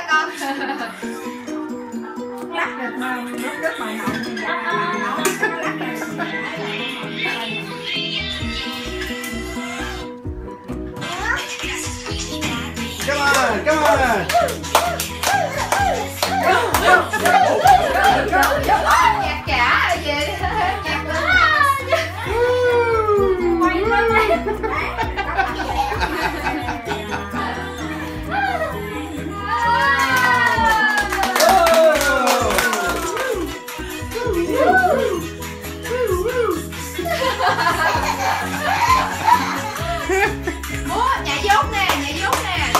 con. Lắc được mà rất màu hồng. Come on, come on. Nhạc trả về. Nhạc lên. Quay lên đây. Múa nhảy dốt nè, nhảy dốt nè.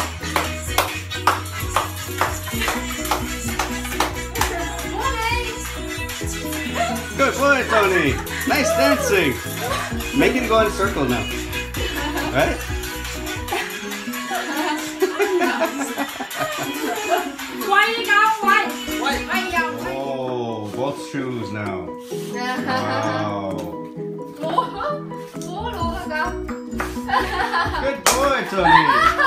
Múa đi. Good boy, Tony. Nice dancing. Make him go in a circle now. Right? Quay đi con, quay. Quay vòng. Oh, both shoes now. Wow. Múa luôn hả con? Good boy, Tony.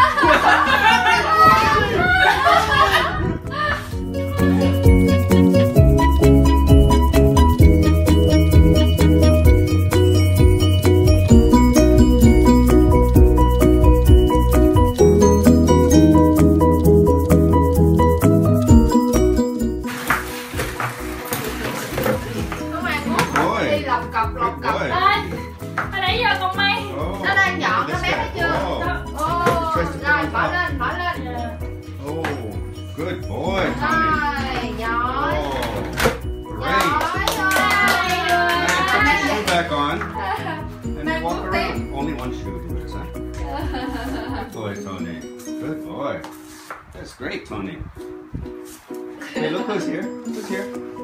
Đi lọc cọc. Boy. Lên. Hồi nãy giờ còn mây. Oh, Nó đang dọn this nó bé guy. thấy chưa? Wow. Ồ, rồi bỏ lên. Oh, good boy, Tony. Rồi, giỏi. Oh, great. And put your shoe back on and Mang walk bước tiếp. around. Only one shoe to it, huh? Good boy, Tony. Good boy. That's great, Tony. Hey, look who's here. Who's here?